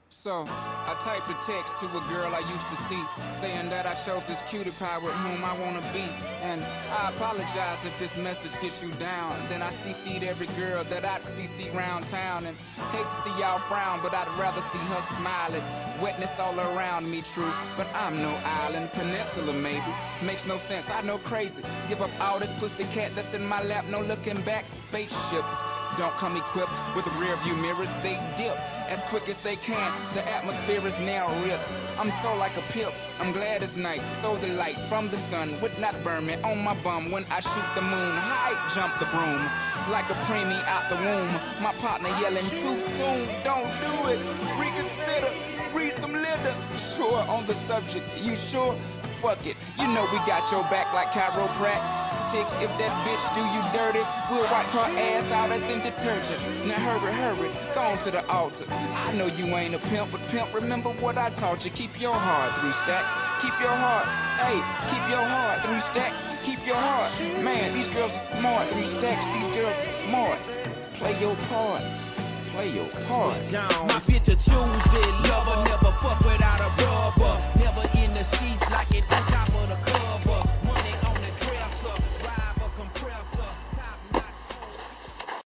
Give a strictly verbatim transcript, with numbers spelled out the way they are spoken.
So, I typed a text to a girl I used to see, saying that I chose this cutie pie with whom I wanna be. And I apologize if this message gets you down. Then I C C'd every girl that I'd C C round town. And hate to see y'all frown, but I'd rather see her smiling. Wetness all around me, true, but I'm no island. Peninsula, maybe. Makes no sense, I know crazy. Give up all this pussy cat that's in my lap, no looking back. Spaceships don't come equipped with rear view mirrors, they dip as quick as they can. The atmosphere is now ripped. I'm so like a pimp. I'm glad it's night. So the light from the sun would not burn me on my bum when I shoot the moon. High jump the broom like a preemie out the womb. My partner yelling too soon. Don't do it. Reconsider. Read some litter. Sure on the subject. You sure? Fuck it. You know we got your back like chiropractic. If that bitch do you dirty, we'll wipe her ass out as in detergent. Now hurry, hurry, go on to the altar. I know you ain't a pimp, but pimp, remember what I taught you. Keep your heart, three stacks. Keep your heart, hey, keep your heart, three stacks. Keep your heart. Man, these girls are smart, three stacks. These girls are smart. Play your part. Play your part. My bitch a choosy lover, never fuck without a rubber. Never in the sheets like it.